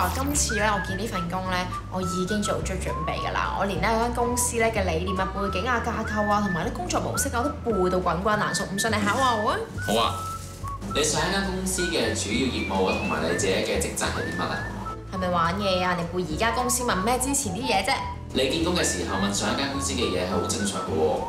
話今次咧，我見呢份工咧，我已經做足準備㗎啦。我連呢間公司咧嘅理念啊、背景啊、架構啊，同埋啲工作模式啊，我都背到滾瓜爛熟。唔信你考下我啊！ 好啊，你上一間公司嘅主要業務同埋你自己嘅職責係啲乜啊？ 係咪玩嘢啊？你背而家公司問咩之前啲嘢啫？ 你見工嘅時候問上一間公司嘅嘢係好正常嘅喎。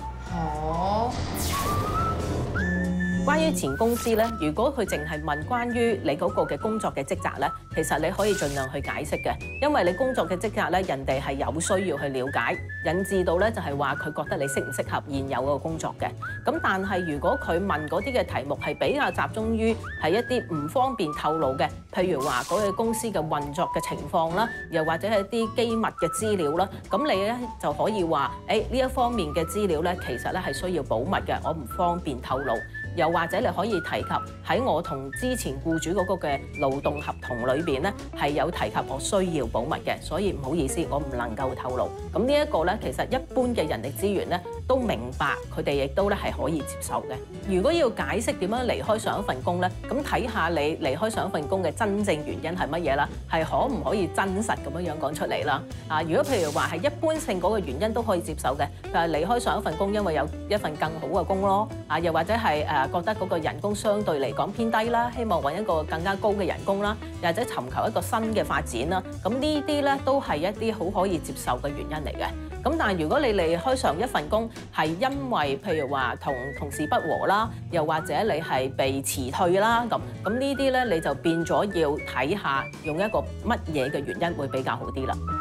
關於前公司咧，如果佢淨係問關於你嗰個嘅工作嘅職責咧，其實你可以盡量去解釋嘅，因為你工作嘅職責咧，人哋係有需要去了解，引致到咧就係話佢覺得你適唔適合現有嗰個工作嘅。咁但係如果佢問嗰啲嘅題目係比較集中於係一啲唔方便透露嘅，譬如話嗰個公司嘅運作嘅情況啦，又或者係一啲機密嘅資料啦，咁你咧就可以話，呢一方面嘅資料咧，其實咧係需要保密嘅，我唔方便透露。又或者你可以提及喺我同之前僱主嗰個嘅勞動合同裏邊咧，係有提及我需要保密嘅，所以唔好意思，我唔能夠透露。咁呢一個咧，其實一般嘅人力資源咧都明白，佢哋亦都咧係可以接受嘅。如果要解釋點樣離開上一份工咧，咁睇下你離開上一份工嘅真正原因係乜嘢啦，係可唔可以真實咁樣講出嚟啦？如果譬如話係一般性嗰個原因都可以接受嘅，就係離開上一份工因為有一份更好嘅工咯，又或者係覺得嗰個人工相對嚟講偏低啦，希望揾一個更加高嘅人工啦，又或者尋求一個新嘅發展啦，咁呢啲咧都係一啲好可以接受嘅原因嚟嘅。咁但係如果你離開上一份工係因為譬如話同同事不和啦，又或者你係被辭退啦，咁呢啲咧你就變咗要睇下用一個乜嘢嘅原因會比較好啲啦。